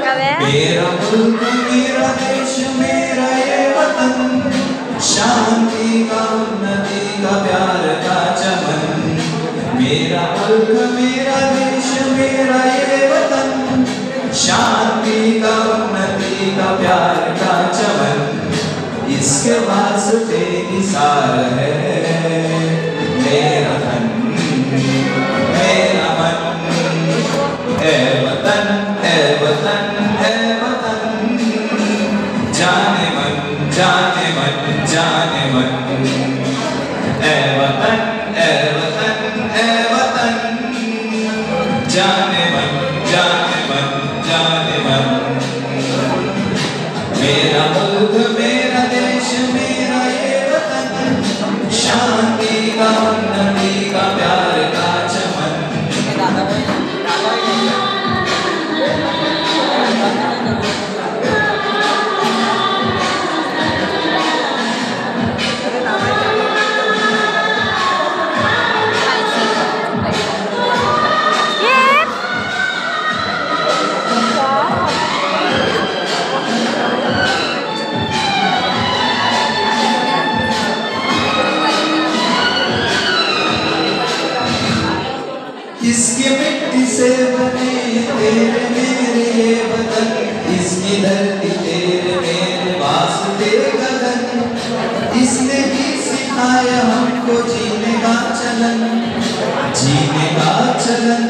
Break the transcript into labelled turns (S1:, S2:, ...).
S1: मेरा मुल्क मेरा देश मेरा ये वतन, शांति का उन्नति का प्यार का चमन। मेरा मुल्क मेरा देश मेरा ये वतन, शांति का उन्नति का प्यार का चमन। इसके वास्ते निसार है मेरा धन मेरा मन। ए वतन ए वतन ए वतन, जाने मन जाने मन जाने मन। ए वतन ए वतन ए वतन, जाने मन जाने मन जाने मन। मेरा मुल्क मेरा देश मेरा ये वतन, शांति का उन्नति का प्यार का चमन। इसकी मिट्टी से बने तेरे मेरे ये वतन, इसकी धरती तेरे मेरे वास्ते गगन। इसने ही सिखाया हमको जीने का चलन, जीने का चलन।